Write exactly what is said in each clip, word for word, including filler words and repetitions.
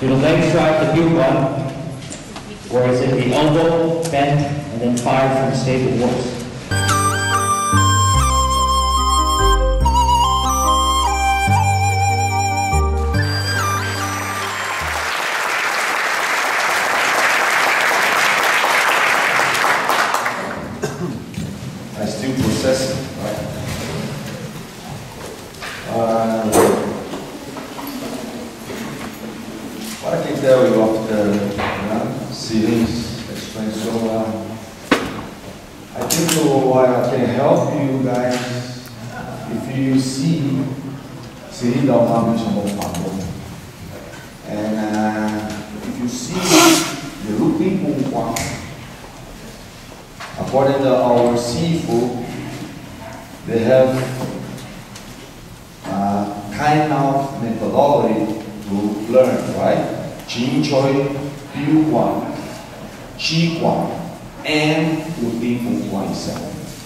Do the legs strike the butte one, or is it the elbow bent and then fired from the stable horse? I still processing, right? Uh, what I can tell you after uh, series explain so uh, I think so I can help you guys if you see see the one and uh, if you see the looping one. According to our seafood, they have uh, kind of methodology to learn, right? Jing Choi, Biu Guan, Chi Guan, and Wu Ting Fu Guan itself.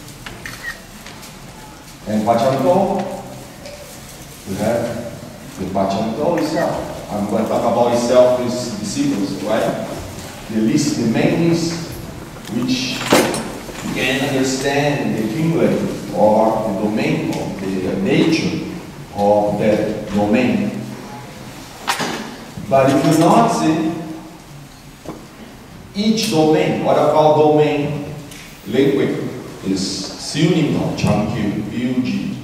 And Bachang Do, we have the Bachang Do itself. I'm going to talk about itself is the sequence, right? The list, the main list, which you can understand the cumulative or the domain of the nature of that domain. But if you not see each domain, what I call domain liquid is Siuning Changqiu, B U G,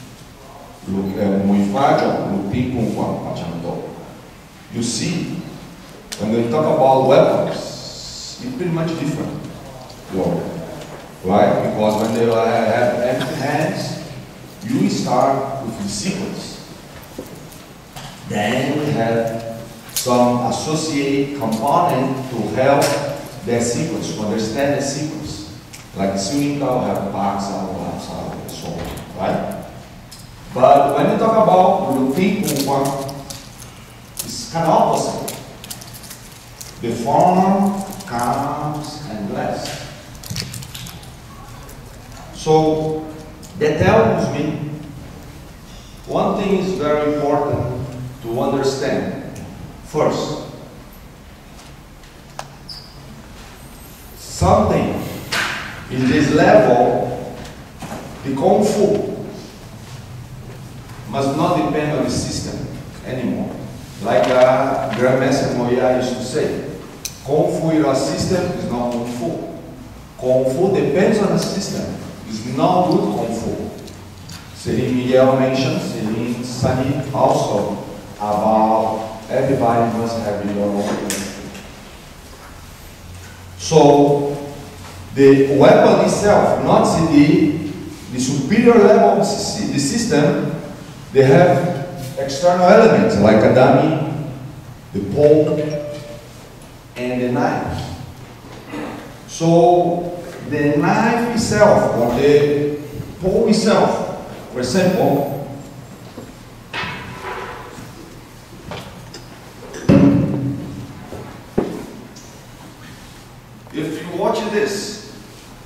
Mui Fa Lu Ping Kung Guang Pa Chang Do. You see, when we talk about weapons, it's pretty much different. Right? Because when they have empty hands, you start with the sequence. Then you have some associated component to help that sequence, to understand the sequence. Like Siuning Dao have Bak Sao, Lap Sao, and so on. Right? But when you talk about Lu Ping Kung Guang, it's kind of opposite. The form comes and bless. So that tells me one thing is very important to understand. First, something in this level, the Kung Fu must not depend on the system anymore. Like uh, Grandmaster Moya used to say, Kung Fu without system is not Kung Fu. Kung Fu depends on the system. It's not good Kung Fu. Selim Miguel mentioned, Selim Sani also, about everybody must have your own Kung Fu. So, the weapon itself, not the, the superior level of the system, they have external elements like a dummy, the pole, and the knife. So, the knife itself, or the pole itself, for example, if you watch this,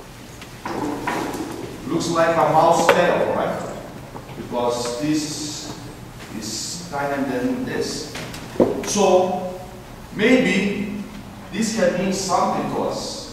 looks like a mouse tail, right? Because this is tinier than this. So, maybe this can mean something to us.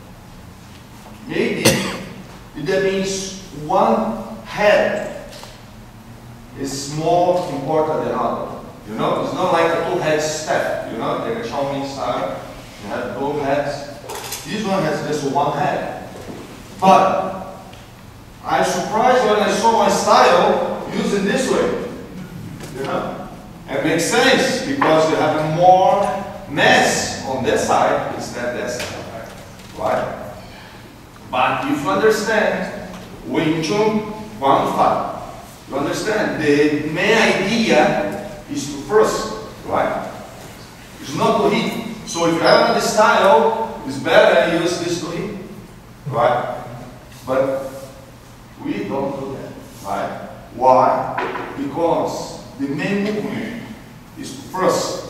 Maybe that means one head is more important than other. You know, it's not like a two-head step. You know, the Xiaomi style, you have both heads. This one has just one head. But I'm surprised when I saw my style using this way. You know, it makes sense because you have more mass on this side instead of that side, right? But if you understand Wing Chun Guang Fa, you understand the main idea is to first, right? It's not to hit. So if you have the style, it's better to use this to hit, right? But we don't do that, right? Why? Because the main movement is to first.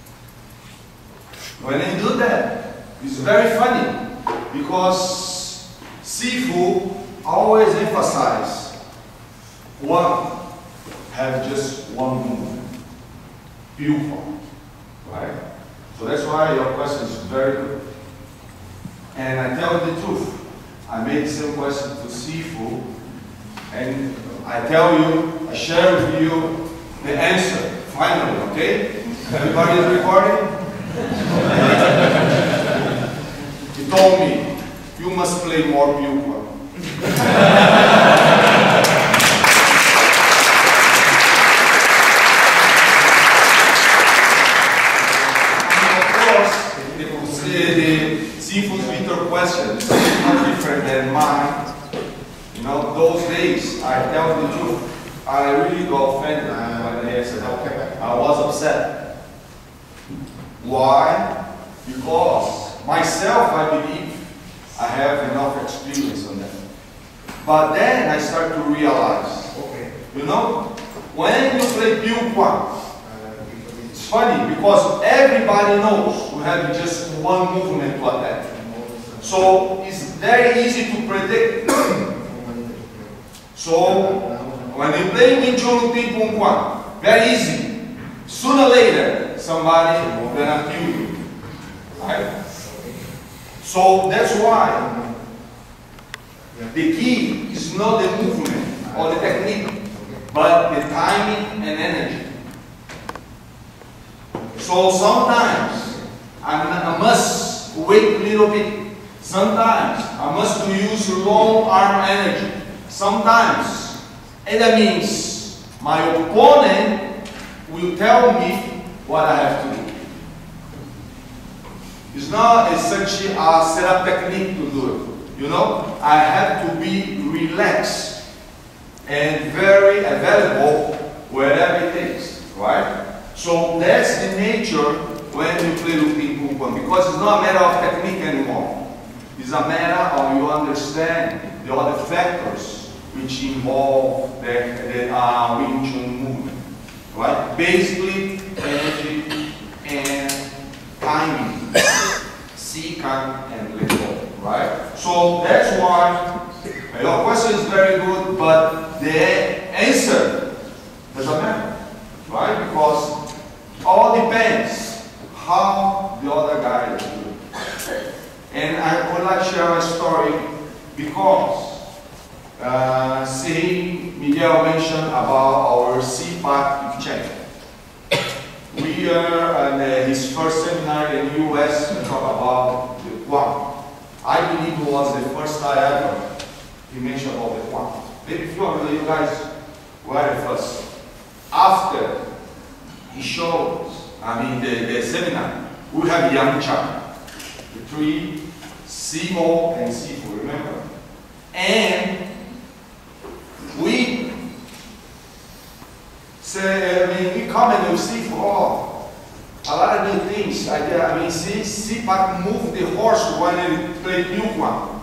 When you do that, it's very funny because Sifu always emphasize one, have just one movement, beautiful. right? So that's why your question is very good. And I tell you the truth. I made the same question to Sifu, and I tell you, I share with you the answer, finally, okay? Everybody is recording? He told me, you must play more Pilqua. Question is much different than mine. You know, those days, I tell the truth, I really got offended when they said, okay, I was upset. Why? Because myself, I believe, I have enough experience on that. But then I start to realize, okay, you know, when you play Pilqua, it's funny because everybody knows we have just one movement to attack. So it's very easy to predict. So when you play Wing Chun Pilqua, very easy. Sooner or later, somebody will gonna kill you. Right? So that's why the key is not the movement or the technique, but the timing and energy. So sometimes I must wait a little bit. Sometimes I must use long arm energy. Sometimes, and that means my opponent will tell me what I have to do. It's not essentially a setup technique to do it. You know, I have to be relaxed and very available wherever it takes, right? So that's the nature when you play Lupin Pilqua, because it's not a matter of technique anymore. It's a matter of you understand the other factors which involve the, the uh, Wing Chun movement, right? Basically, energy and timing, see, can, and let go, right? So that's why your question is very good, but the answer doesn't matter, right? Because all depends how the other guy is doing. And I would like to share my story because, uh, see, Miguel mentioned about our C PAC exchange. We are in uh, his first seminar in the U S to talk about the Guam. I believe it was the first time ever he mentioned about the Guam. Maybe a few of you guys were the first. After he showed, I mean, the, the seminar, we have Yang Chan, the three, Simo and Sifu, remember? And we say, I mean, we comment with Sifu, oh, a lot of new things. I, I mean, see, C PAC moved the horse when he played Pilqua.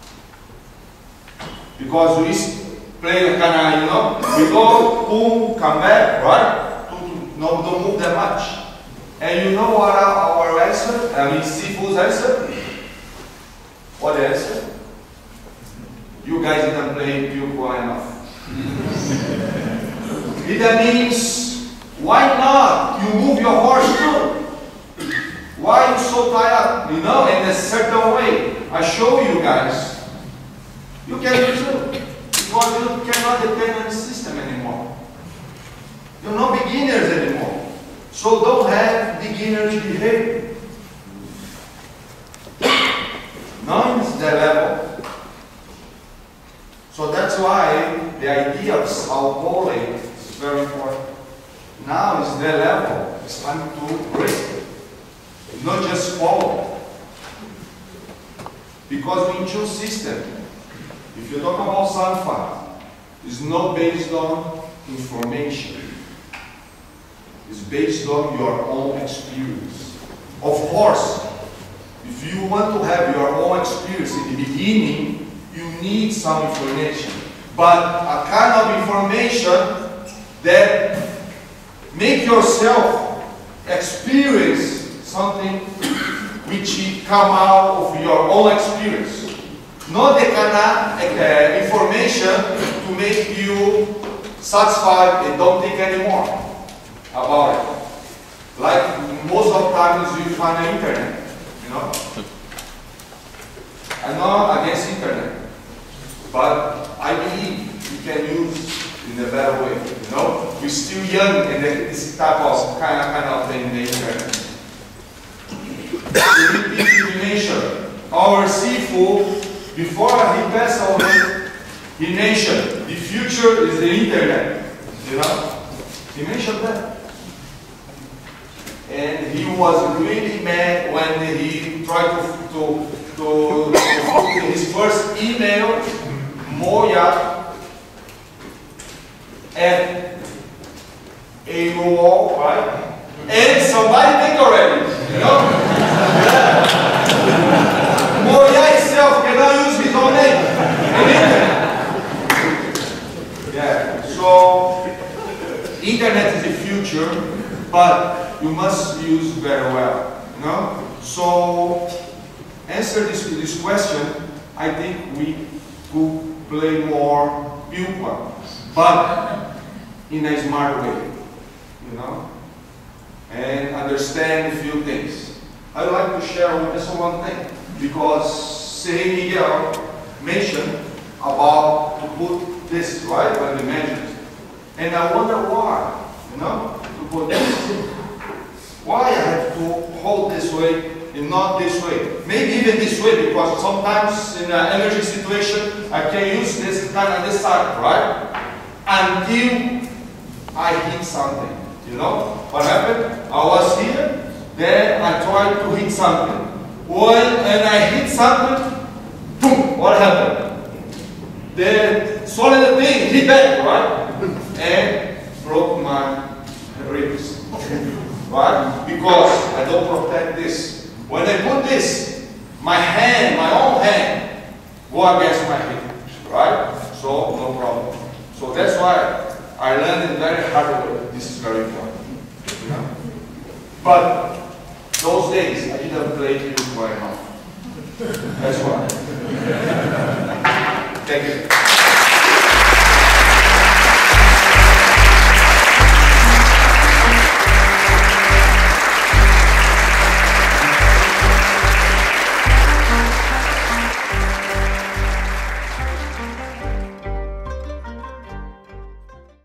Because we play kind of, you know, we go, boom, come back, right? No, don't move that much. And you know what our, our answer? I mean, Sifu's answer? What the answer? You guys didn't play Pilqua enough. That means, why not? You move your horse too. Why are you so tired? You know, in a certain way. I show you guys. You can do too. Because you cannot depend on the system anymore. You're not beginners anymore. So don't have beginners behavior. None is the level. So that's why the idea of Saopole is very important. Now is the level. It's time to raise it. Not just follow. Because Wing Chun system, if you talk about Sanfa, it's not based on information. It's based on your own experience. Of course, if you want to have your own experience in the beginning, you need some information. But a kind of information that make yourself experience something which come out of your own experience. Not the kind of uh, information to make you satisfied and don't think anymore about it. Like most of times you find the internet, you know. I'm not against internet, but I believe we can use in a better way, you know. We're still young in this type of kind of, kind of thing in the internet. We mentioned our Sifu, before he passed away, he mentioned the future is the internet, you know. He mentioned that. And he was really mad when he tried to, to, to, to put in his first email, Moya, at A O L, right? And somebody think already, you know? Moya itself cannot use his own name. Yeah, so internet is the future, but you must use very well, you know? So, answer this, this question, I think we could play more Pilpa, but in a smart way, you know? And understand a few things. I'd like to share with just one thing, because Sergei Miguel mentioned about to put this, right, when he mentioned it. And I wonder why, you know, to put this. Why I have to hold this way and not this way? Maybe even this way, because sometimes in an energy situation, I can use this kind of this side, right? Until I hit something, you know? What happened? I was here, then I tried to hit something. When and I hit something, boom, what happened? The solid thing hit back, right? And broke my ribs. Right? Because I don't protect this. When I put this, my hand, my own hand, go against my hip. Right? So, no problem. So that's why I learned it very hard way. This is very important. You know? But those days, I didn't play it very hard. That's why. Thank you.